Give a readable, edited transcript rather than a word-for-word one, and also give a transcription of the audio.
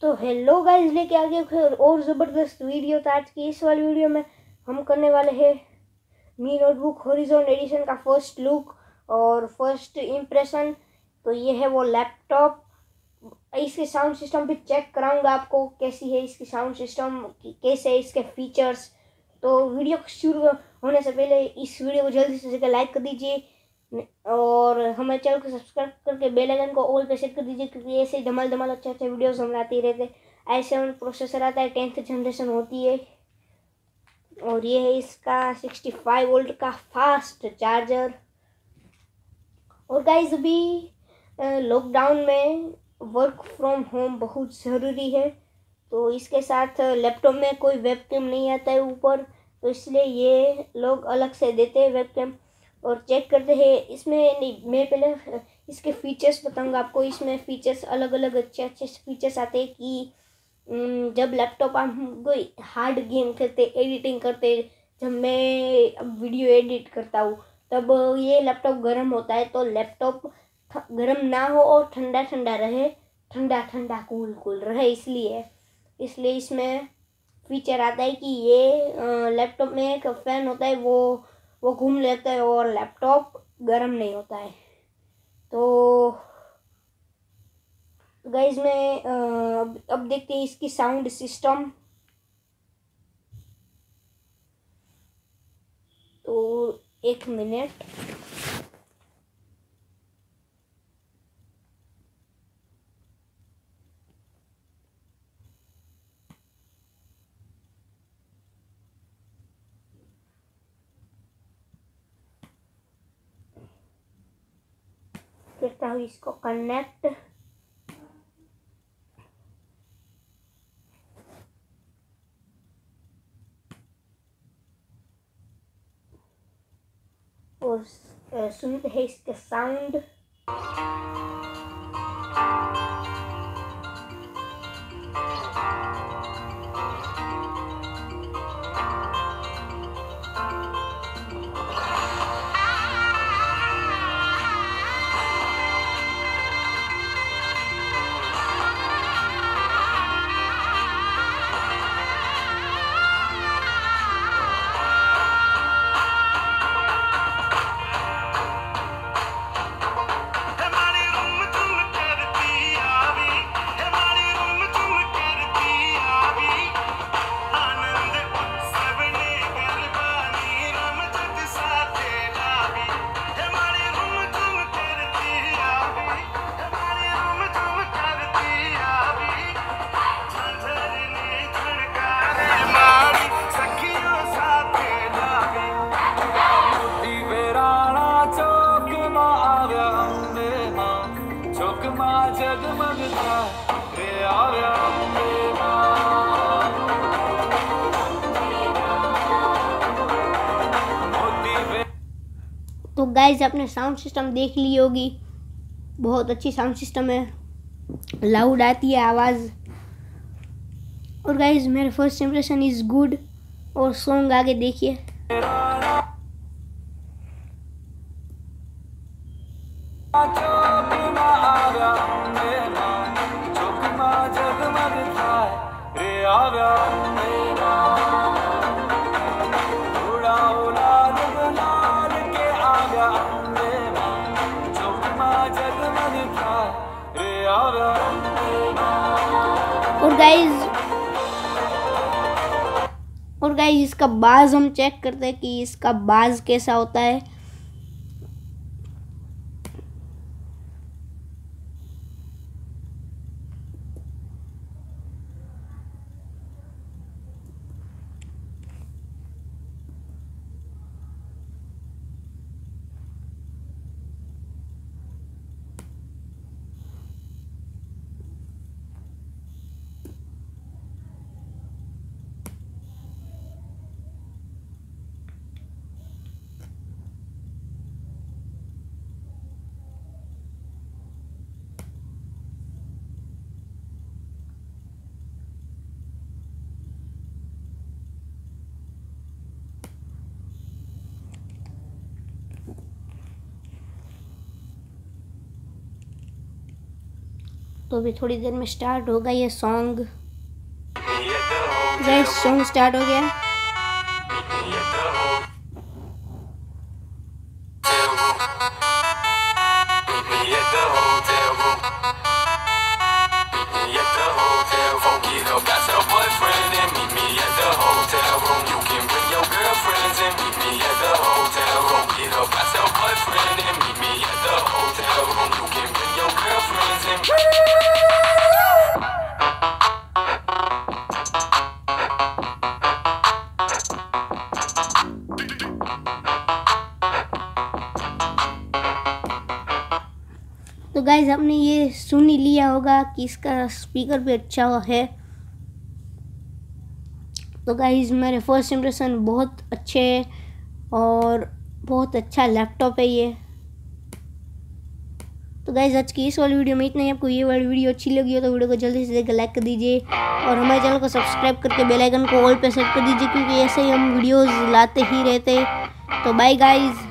तो hello guys, लेके आ गए फिर और ज़बरदस्त वीडियो। तो आज की इस वाली वीडियो में हम करने वाले हैं मी नोटबुक हॉरिजॉन एडिशन का फर्स्ट लुक और फर्स्ट इम्प्रेशन। तो ये है वो लैपटॉप। इसके साउंड सिस्टम भी चेक कराऊंगा आपको, कैसी है इसकी साउंड सिस्टम, कैसे है इसके फीचर्स। तो वीडियो शुरू होने से पहले इस वीडियो को जल्दी से लाइक कर दीजिए और हमारे चैनल को सब्सक्राइब करके बेल आइकन को ऑल पे सेट कर दीजिए, क्योंकि ऐसे धमाल धमाल अच्छे अच्छे वीडियोस हम लाते ही रहते हैं। i7 प्रोसेसर आता है, 10th जनरेशन होती है और ये है इसका 65 वोल्ट का फास्ट चार्जर। और गाइस अभी लॉकडाउन में वर्क फ्रॉम होम बहुत ज़रूरी है, तो इसके साथ लैपटॉप में कोई वेबकैम नहीं आता है ऊपर, तो इसलिए ये लोग अलग से देते हैं वेबकैम। और चेक करते हैं इसमें। नहीं, मैं पहले इसके फीचर्स बताऊंगा आपको। इसमें फीचर्स अलग अलग अच्छे अच्छे फीचर्स आते हैं कि जब लैपटॉप हम कोई हार्ड गेम खेलते, एडिटिंग करते, जब मैं अब वीडियो एडिट करता हूँ तब ये लैपटॉप गर्म होता है, तो लैपटॉप गर्म ना हो और ठंडा ठंडा रहे, ठंडा ठंडा कूल कूल रहे, इसलिए इसमें फीचर आता है कि ये लैपटॉप में एक फ़ैन होता है, वो घूम लेता है और लैपटॉप गर्म नहीं होता है। तो गाइज में अब देखते हैं इसकी साउंड सिस्टम। तो एक मिनट। करता हूँ इसको कनेक्ट। और सुनते हैं इसके साउंड। तो गाइज आपने साउंड सिस्टम देख ली होगी, बहुत अच्छी साउंड सिस्टम है, लाउड आती है आवाज़। और गाइज मेरे फर्स्ट इम्प्रेशन इज़ गुड। और सॉन्ग आगे देखिए। और गाइज इसका बाज हम चेक करते हैं कि इसका बाज कैसा होता है। तो अभी थोड़ी देर में स्टार्ट होगा ये सॉन्ग। गाइस सॉन्ग स्टार्ट हो गया। तो गाइज आपने ये सुन ही लिया होगा कि इसका स्पीकर भी अच्छा है। तो गाइज मेरे फर्स्ट इम्प्रेशन बहुत अच्छे है और बहुत अच्छा लैपटॉप है ये। तो गाइज आज की इस वाली वीडियो में इतना ही। आपको ये वाली वीडियो अच्छी लगी हो तो वीडियो को जल्दी से देकर लाइक कर दीजिए और हमारे चैनल को सब्सक्राइब करके बेल आइकन को ऑल पे सेट कर दीजिए, क्योंकि ऐसे ही हम वीडियोस लाते ही रहते। तो बाय गाइज।